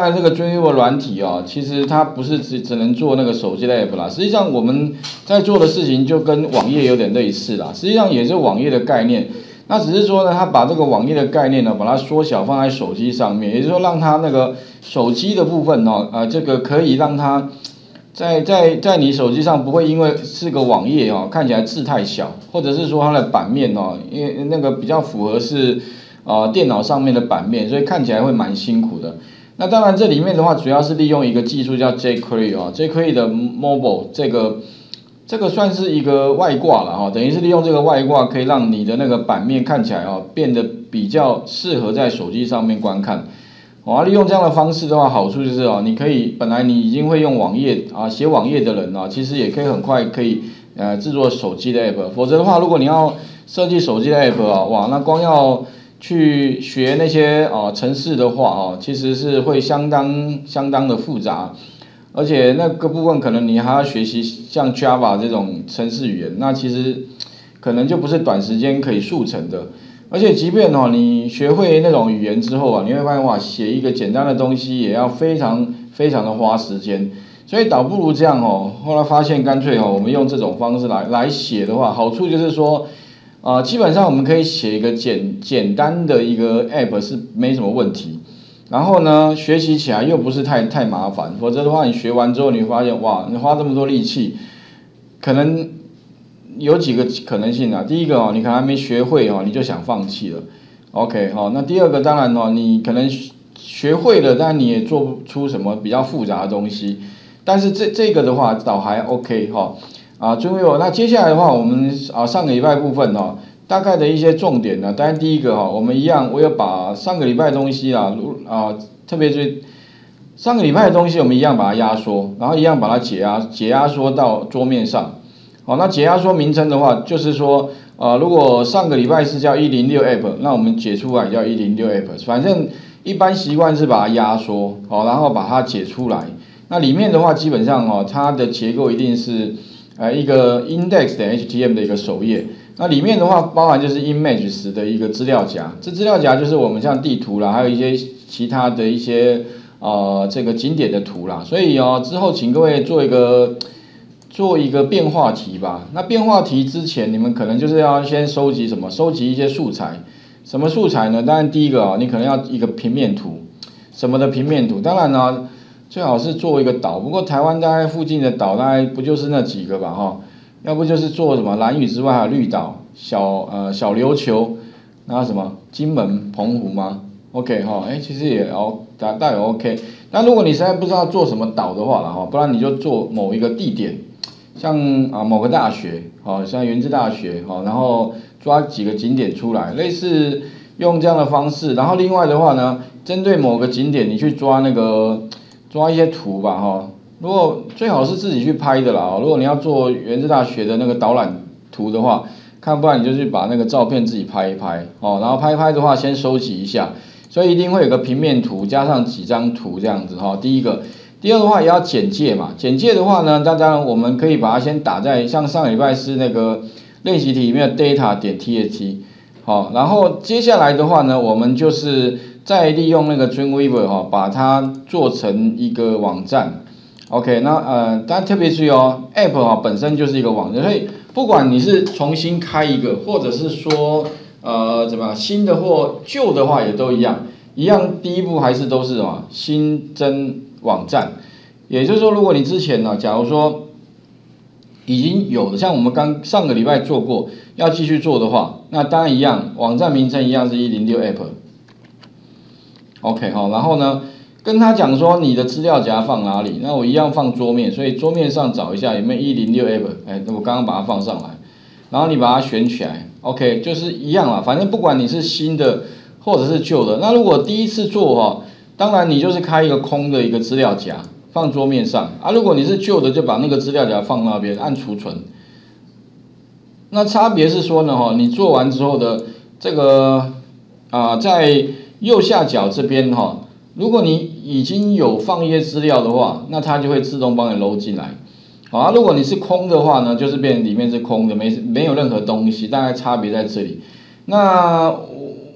当然，这个 Dreamweaver 软体啊，其实它不是只能做那个手机的 app 啦。实际上我们在做的事情就跟网页有点类似啦。实际上也是网页的概念，那只是说呢，它把这个网页的概念呢，把它缩小放在手机上面，也就是说让它那个手机的部分哦，这个可以让它在你手机上不会因为是个网页哦，看起来字太小，或者是说它的版面哦，因为那个比较符合是电脑上面的版面，所以看起来会蛮辛苦的。那当然，这里面的话主要是利用一个技术叫 jQuery 啊 ，jQuery 的 Mobile 这个算是一个外挂了哈，等于是利用这个外挂可以让你的那个版面看起来哦变得比较适合在手机上面观看。利用这样的方式的话，好处就是你可以本来你已经会用网页写网页的人其实也可以很快可以制作手机的 app， 否则的话，如果你要设计手机的 app 哇，那光要去学那些程式的话其实是会相当的复杂，而且那个部分可能你还要学习像 Java 这种程式语言，那其实可能就不是短时间可以速成的。而且即便你学会那种语言之后你会发现哇，写一个简单的东西也要非常的花时间，所以倒不如这样后来发现干脆我们用这种方式来写的话，好处就是说。基本上我们可以写一个简单的一个 app 是没什么问题，然后呢，学习起来又不是太麻烦，否则的话，你学完之后你会发现哇，你花这么多力气，可能有几个可能性啊。第一个你可能还没学会你就想放弃了 ，OK 那第二个当然你可能学会了，但你也做不出什么比较复杂的东西，但是这个的话倒还 OK Dreamweaver， 那接下来的话，我们上个礼拜部分大概的一些重点呢，当然第一个我们一样，我有把上个礼拜的东西特别是上个礼拜的东西，我们一样把它压缩，然后一样把它解压缩到桌面上。那解压缩名称的话，就是说如果上个礼拜是叫106 app， 那我们解出来叫106 app， 反正一般习惯是把它压缩然后把它解出来。那里面的话，基本上它的结构一定是。一个 index 的 HTML 的一个首页，那里面的话包含就是 images 的一个资料夹，这资料夹就是我们像地图啦，还有一些其他的一些这个景点的图啦，所以之后请各位做一个变化题吧。那变化题之前，你们可能就是要先收集什么？收集一些素材。什么素材呢？当然第一个你可能要一个平面图，什么的平面图？当然呢。最好是做一个岛，不过台湾大概附近的岛大概不就是那几个吧要不就是做什么兰屿之外还有绿岛、小琉球，然后什么金门、澎湖吗 ？OK 其实也大也 OK。但如果你实在不知道做什么岛的话了不然你就做某一个地点，像某个大学像原治大学然后抓几个景点出来，类似用这样的方式。然后另外的话呢，针对某个景点你去抓一些图吧如果最好是自己去拍的啦如果你要做原治大学的那个导览图的话，不然你就去把那个照片自己拍一拍然后拍一拍的话先收集一下，所以一定会有个平面图加上几张图这样子第一个，第二的话也要简介嘛，简介的话呢，当然我们可以把它先打在像上个礼拜是那个练习题里面的 data.txt 然后接下来的话呢，我们就是再利用那个 Dreamweaver 把它做成一个网站 ，OK， 那大家特别注意App 本身就是一个网站，所以不管你是重新开一个，或者是说新的或旧的话也都一样，第一步还是都是什么新增网站，也就是说，如果你之前假如说已经有的，像我们上个礼拜做过，要继续做的话，那当然一样，网站名称一样是106 app。OK 然后呢，跟他讲说你的资料夹放哪里，那我一样放桌面，所以桌面上找一下有没有106 app， 我刚刚把它放上来，然后你把它选起来 ，OK， 就是一样啦，反正不管你是新的或者是旧的，那如果第一次做当然你就是开一个空的一个资料夹放桌面上如果你是旧的，就把那个资料夹放那边按储存。那差别是说呢你做完之后的这个在右下角这边如果你已经有放一些资料的话，那它就会自动帮你load进来。如果你是空的话呢，就是变里面是空的，没有任何东西，大概差别在这里。那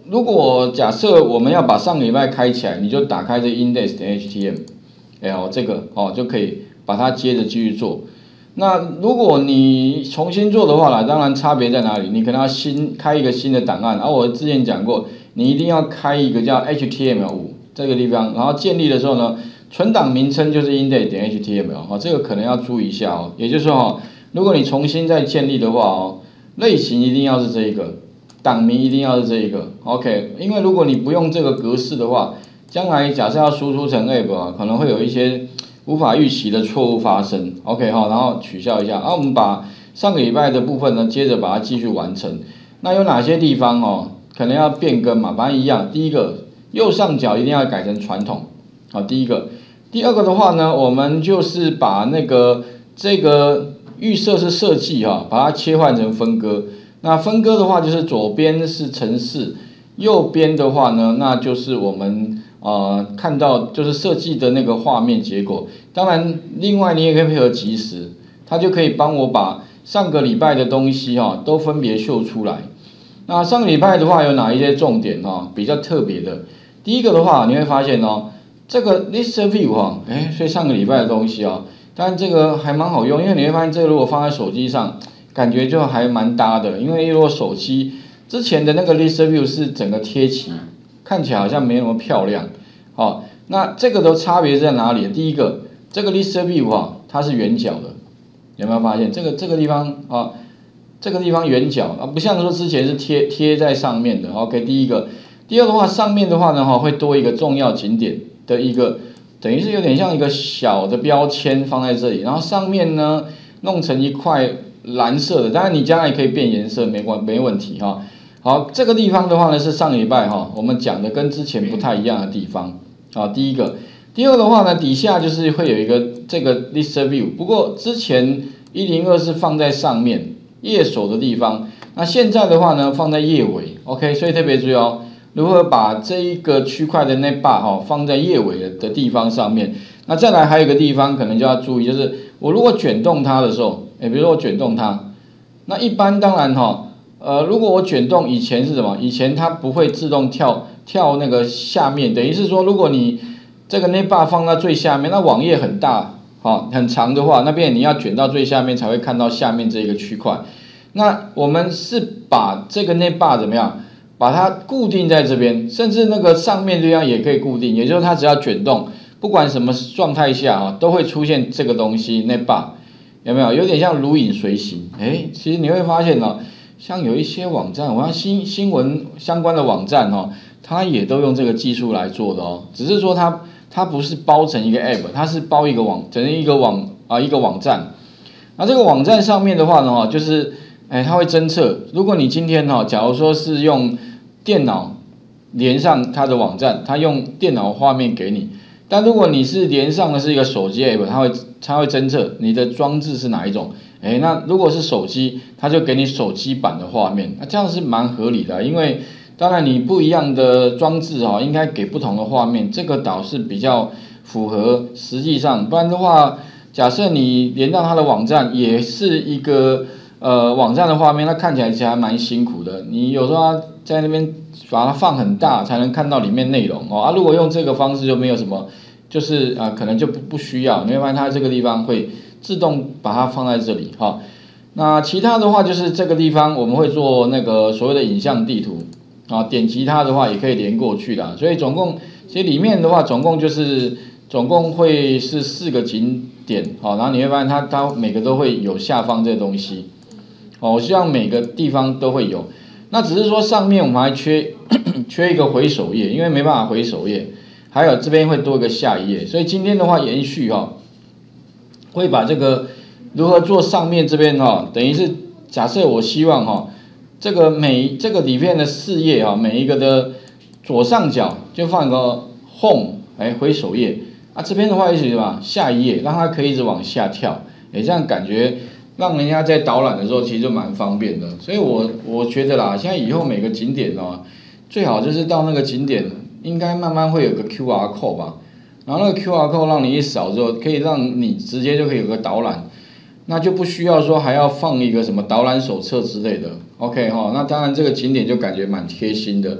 如果假设我们要把上个礼拜开起来，你就打开这 index.html， 这个就可以把它接着继续做。那如果你重新做的话啦，当然差别在哪里？你可能要开一个新的档案，我之前讲过，你一定要开一个叫 HTML5 这个地方，然后建立的时候呢，存档名称就是 index.html， 这个可能要注意一下哦。也就是说如果你重新再建立的话类型一定要是这一个，档名一定要是这一个 ，OK， 因为如果你不用这个格式的话，将来假设要输出成 App 可能会有一些无法预期的错误发生 ，OK 然后取消一下，我们把上个礼拜的部分呢，接着把它继续完成。那有哪些地方可能要变更嘛？反正一样，第一个右上角一定要改成传统，第一个。第二个的话呢，我们就是把这个预设是设计把它切换成分割。那分割的话，就是左边是程式，右边的话呢，那就是我们看到就是设计的那个画面结果。当然，另外你也可以配合即时，它就可以帮我把上个礼拜的东西都分别秀出来。那上个礼拜的话有哪一些重点比较特别的？第一个的话，你会发现这个 list view 所以上个礼拜的东西当然这个还蛮好用，因为你会发现这个如果放在手机上，感觉就还蛮搭的。因为如果手机之前的那个 list view 是整个贴齐，看起来好像没那么漂亮。那这个的差别在哪里？第一个，这个 list view 它是圆角的，有没有发现这个地方这个地方圆角不像说之前是贴在上面的。OK， 第一个，第二的话，上面的话呢会多一个重要景点的一个，等于是有点像一个小的标签放在这里，然后上面呢弄成一块蓝色的，当然你将来可以变颜色，没问题好，这个地方的话呢是上礼拜我们讲的跟之前不太一样的地方第一个，第二的话呢，底下就是会有一个这个 list view， 不过之前102是放在上面页首的地方，那现在的话呢放在页尾 ，OK， 所以特别注意如何把这一个区块的那 bar 放在页尾的地方上面。那再来还有一个地方可能就要注意，就是我如果卷动它的时候，比如说我卷动它，那一般当然如果我卷动以前是什么？以前它不会自动跳那个下面，等于是说，如果你这个 navbar 放在最下面，那网页很大很长的话，那边你要卷到最下面才会看到下面这个区块。那我们是把这个 navbar 怎么样？把它固定在这边，甚至那个上面这样也可以固定，也就是它只要卷动，不管什么状态下都会出现这个东西 navbar， 有没有？有点像如影随形。其实你会发现像有一些网站，我要新闻相关的网站它也都用这个技术来做的只是说它不是包成一个 app， 它是包一个整成一个网站。那这个网站上面的话呢就是它会侦测，如果你今天假如说是用电脑连上它的网站，它用电脑画面给你，但如果你是连上的是一个手机 app， 它会侦测你的装置是哪一种。那如果是手机，它就给你手机版的画面，这样是蛮合理的，因为当然你不一样的装置应该给不同的画面，这个倒是比较符合实际上，不然的话，假设你连到它的网站也是一个网站的画面，那看起来其实还蛮辛苦的，你有时候要在那边把它放很大才能看到里面内容如果用这个方式就没有什么，就是可能就不需要，你会发现它这个地方会自动把它放在这里那其他的话就是这个地方我们会做那个所谓的影像地图点击它的话也可以连过去的，所以其实里面的话总共会是4个景点然后你会发现它每个都会有下方这个东西我希望每个地方都会有。那只是说上面我们还缺一个回首页，因为没办法回首页，还有这边会多一个下一页，所以今天的话延续会把这个如何做上面这边等于是假设我希望这个里面的4页每一个的左上角就放一个 home 回首页这边的话也许下一页，让它可以一直往下跳，这样感觉让人家在导览的时候其实就蛮方便的。所以我觉得啦，现在以后每个景点最好就是到那个景点应该慢慢会有个 QR code 吧，然后那个 QR code 让你一扫之后，可以让你直接就可以有个导览，那就不需要说还要放一个什么导览手册之类的。OK 那当然这个景点就感觉蛮贴心的。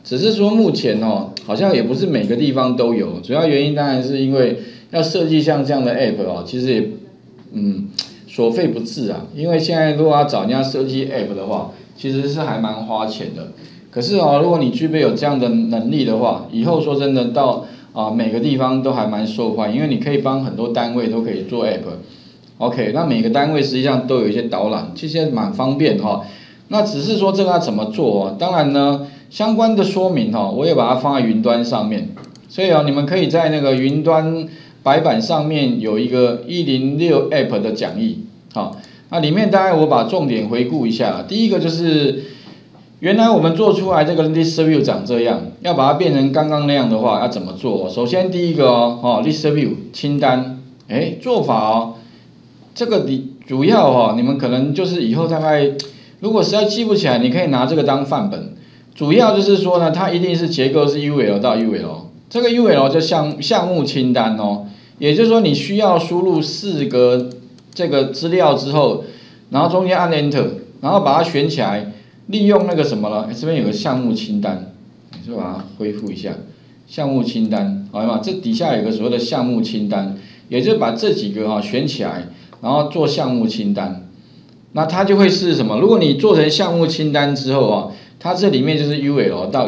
只是说目前哦，好像也不是每个地方都有，主要原因当然是因为要设计像这样的 app 哦，其实也所费不至啊。因为现在如果要找人家设计 app 的话，其实是还蛮花钱的。可是哦，如果你具备有这样的能力的话，以后说真的到每个地方都还蛮受欢迎，因为你可以帮很多单位都可以做 app。OK， 那每个单位实际上都有一些导览，其实蛮方便哈。那只是说这个要怎么做哦？当然呢，相关的说明哈，我也把它放在云端上面，所以你们可以在那个云端白板上面有一个106 app 的讲义，好，那里面大概我把重点回顾一下。第一个就是原来我们做出来这个 list view 长这样，要把它变成刚刚那样的话，要怎么做？首先第一个list view 清单，做法这个主要你们可能就是以后大概如果实在记不起来，你可以拿这个当范本。主要就是说呢，它一定是结构是 UL 到 UL， 这个 UL 就项目清单也就是说你需要输入4个这个资料之后，然后中间按 Enter， 然后把它选起来，利用那个什么了，这边有个项目清单，就把它恢复一下，项目清单，好吗？这底下有个所谓的项目清单，也就是把这几个选起来。然后做项目清单，那它就会是什么？如果你做成项目清单之后它这里面就是 UL 到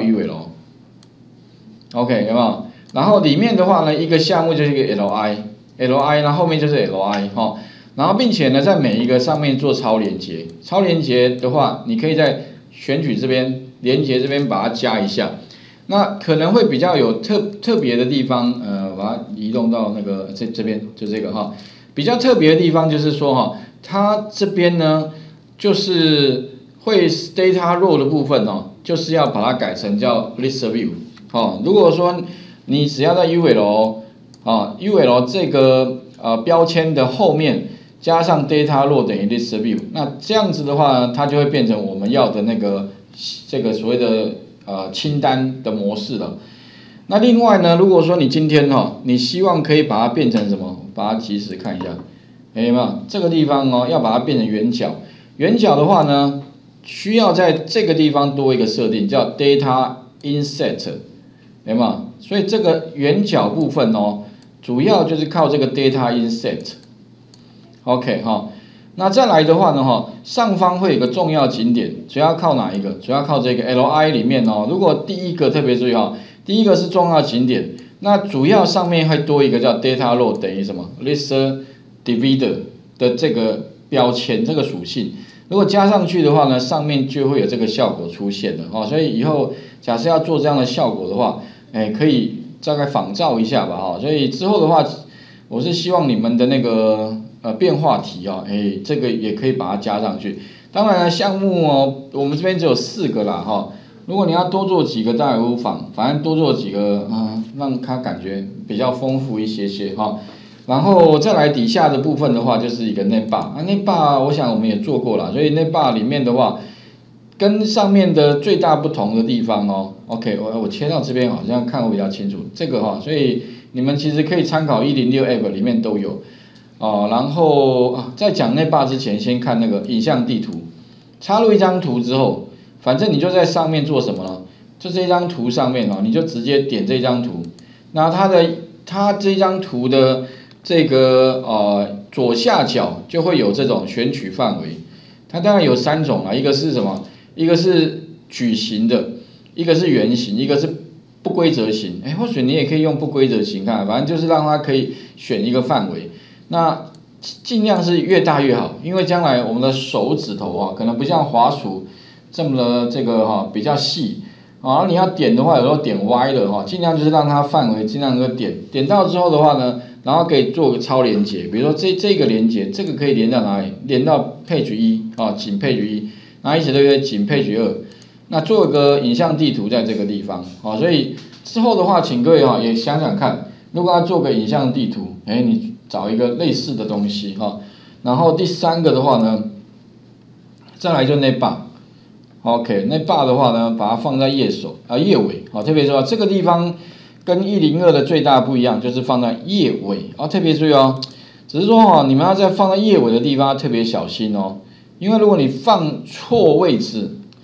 UL，OK 有没有？然后里面的话呢，一个项目就是一个 LI， 然后后面就是 LI 然后并且呢，在每一个上面做超连结，超连结的话，你可以在选取这边连结这边把它加一下，那可能会比较有特别的地方，把它移动到那个这边就这个比较特别的地方就是说它这边呢就是会 data row 的部分就是要把它改成叫 list view 如果说你只要在 UL UL 这个标签的后面加上 data row 等于 list view， 那这样子的话呢，它就会变成我们要的那个这个所谓的清单的模式了。那另外呢，如果说你今天你希望可以把它变成什么？把它即时看一下，有没有？这个地方要把它变成圆角。圆角的话呢，需要在这个地方多一个设定，叫 data inset， 有没有？所以这个圆角部分主要就是靠这个 data inset。OK 那再来的话呢上方会有个重要景点，主要靠哪一个？主要靠这个 LI 里面如果第一个特别注意第一个是重要景点，那主要上面会多一个叫 data row 等于什么 list divider 的这个标签，这个属性，如果加上去的话呢，上面就会有这个效果出现了所以以后假设要做这样的效果的话，可以大概仿照一下吧所以之后的话，我是希望你们的那个变化题这个也可以把它加上去。当然了，项目我们这边只有4个啦如果你要多做几个当然无妨，反正多做几个让它感觉比较丰富一些然后再来底下的部分的话，就是一个 net bar，net bar 我想我们也做过了，所以 net bar 里面的话，跟上面的最大不同的地方OK， 我切到这边好像看会比较清楚，这个所以你们其实可以参考106 app 里面都有然后在讲 net bar 之前，先看那个影像地图，插入一张图之后。反正你就在上面做什么呢？就这张图上面你就直接点这张图，那它这张图的这个左下角就会有这种选取范围，它当然有3种一个是什么？一个是矩形的，一个是圆形，一个是不规则形。或许你也可以用不规则形看，反正就是让它可以选一个范围，那尽量是越大越好，因为将来我们的手指头可能不像滑鼠。这么的这个比较细然后你要点的话，有时候点歪了尽量就是让它范围尽量能够点到之后的话呢，然后可以做个超连结，比如说这个连结，这个可以连到哪里？连到 page 1仅 page 1，然后一起对不对？仅 page 2，那做个影像地图在这个地方所以之后的话，请各位也想想看，如果要做个影像地图，你找一个类似的东西然后第3个的话呢，再来就net bar。OK， 那 bar 的话呢，把它放在页尾特别说这个地方跟102的最大不一样，就是放在页尾特别注意只是说你们要在放在页尾的地方要特别小心因为如果你放错位置，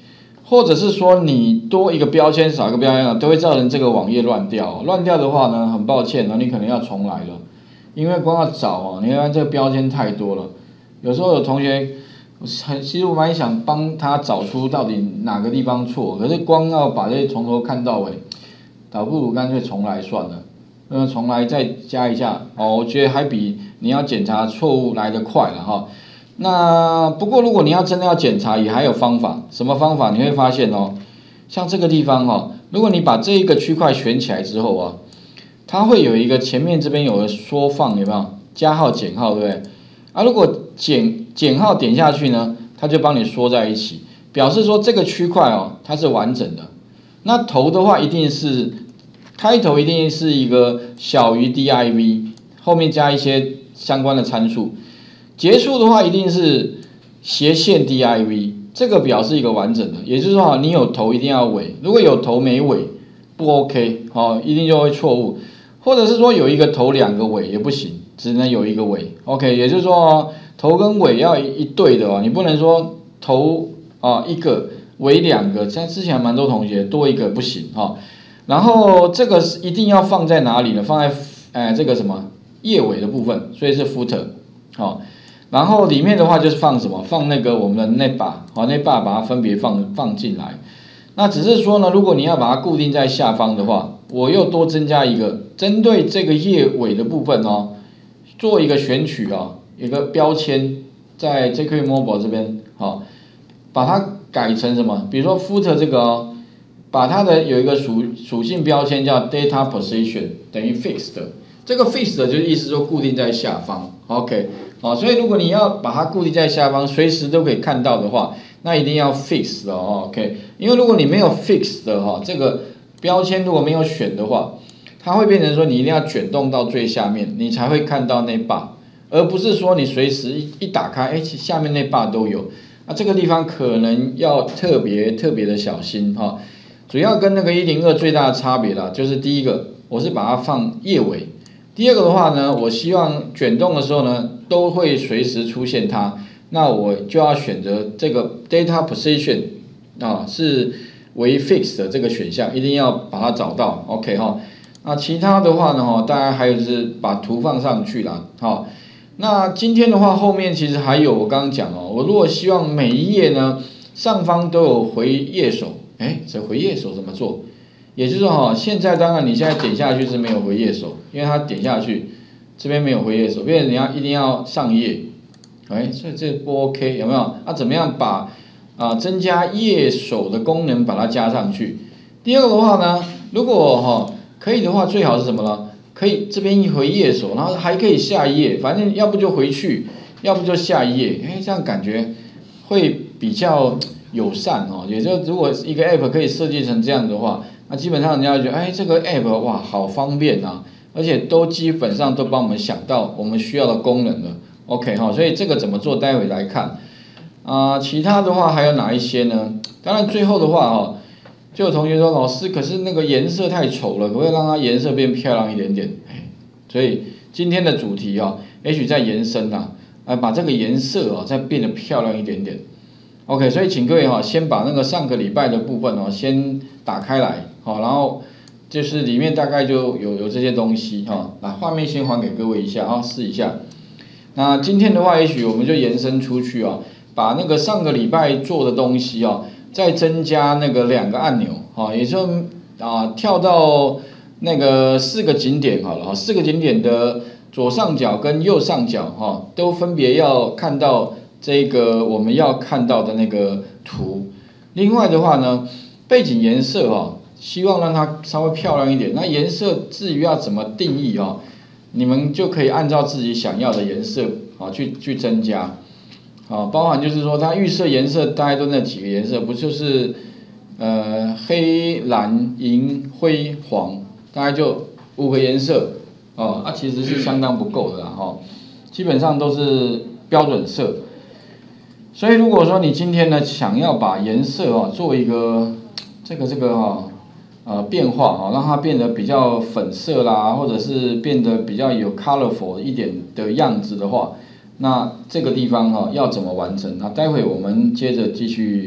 或者是说你多一个标签少一个标签啊，都会造成这个网页乱掉。乱掉的话呢，很抱歉你可能要重来了，因为光要找你看这个标签太多了。有时候有同学，其实我蛮想帮他找出到底哪个地方错，可是光要把这些从头看到尾，倒不如干脆重来算了。重来再加一下我觉得还比你要检查错误来得快了哈。那不过如果你要真的要检查，也还有方法。什么方法？你会发现像这个地方如果你把这一个区块选起来之后它会有一个前面这边有个缩放，有没有？加号减号，对不对？如果减号点下去呢，它就帮你缩在一起，表示说这个区块它是完整的。那头的话一定是开头一定是一个小于 div， 后面加一些相关的参数。结束的话一定是斜线 div， 这个表示一个完整的，也就是说你有头一定要尾，如果有头没尾不 OK， 一定就会错误。或者是说有一个头两个尾也不行，只能有一个尾 OK， 也就是说头跟尾要一对的你不能说头一个尾两个，像之前蛮多同学多一个不行然后这个一定要放在哪里呢？放在这个什么页尾的部分，所以是 footer 然后里面的话就是放什么？放那个我们的 navbar，navbar 把它分别放进来。那只是说呢，如果你要把它固定在下方的话，我又多增加一个，针对这个页尾的部分做一个选取一个标签，在 jQuery Mobile 这边把它改成什么？比如说 footer 这个把它的有一个属性标签叫 data position 等于 fixed， 这个 fixed 就是意思说固定在下方 ，OK。所以如果你要把它固定在下方，随时都可以看到的话，那一定要 fix 的OK。因为如果你没有 fix 的这个标签如果没有选的话，它会变成说你一定要卷动到最下面，你才会看到那 bar， 而不是说你随时一打开，下面那 bar 都有。那这个地方可能要特别的小心主要跟那个102最大的差别啦，就是第一个我是把它放页尾。第二个的话呢，我希望卷动的时候呢，都会随时出现它，那我就要选择这个 data position 是为 fixed 的这个选项，一定要把它找到 ，OK 那其他的话呢大概还有就是把图放上去啦那今天的话后面其实还有我刚刚讲我如果希望每一页呢上方都有回页手，这回页手怎么做？也就是说现在当然你现在点下去是没有回页手，因为它点下去这边没有回页手，变成你一定要上页，所以这不 OK 有没有？怎么样把增加页手的功能把它加上去？第二个的话呢，如果可以的话，最好是什么呢？可以这边一回页手，然后还可以下一页，反正要不就回去，要不就下一页，这样感觉会比较友善也就如果一个 app 可以设计成这样的话，那基本上人家会觉得这个 app 哇好方便而且都基本上都帮我们想到我们需要的功能了 ，OK 所以这个怎么做，待会来看其他的话还有哪一些呢？当然最后的话就有同学说老师，可是那个颜色太丑了，可不可以让它颜色变漂亮一点点？所以今天的主题也许在延伸把这个颜色再变得漂亮一点点。OK， 所以请各位先把那个上个礼拜的部分先打开来然后就是里面大概就有这些东西把画面先还给各位一下试一下。那今天的话，也许我们就延伸出去把那个上个礼拜做的东西再增加那个2个按钮也就跳到那个4个景点好了4个景点的左上角跟右上角都分别要看到这个我们要看到的那个图。另外的话呢，背景颜色希望让它稍微漂亮一点。那颜色至于要怎么定义你们就可以按照自己想要的颜色去增加包含就是说它预设颜色大概都那几个颜色，不就是黑、蓝、银、灰、黄，大概就5个颜色其实是相当不够的啦基本上都是标准色。所以如果说你今天呢想要把颜色做一个这个变化让它变得比较粉色啦，或者是变得比较有 colorful 一点的样子的话，那这个地方要怎么完成？那待会我们接着继续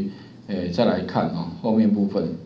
再来看啊后面部分。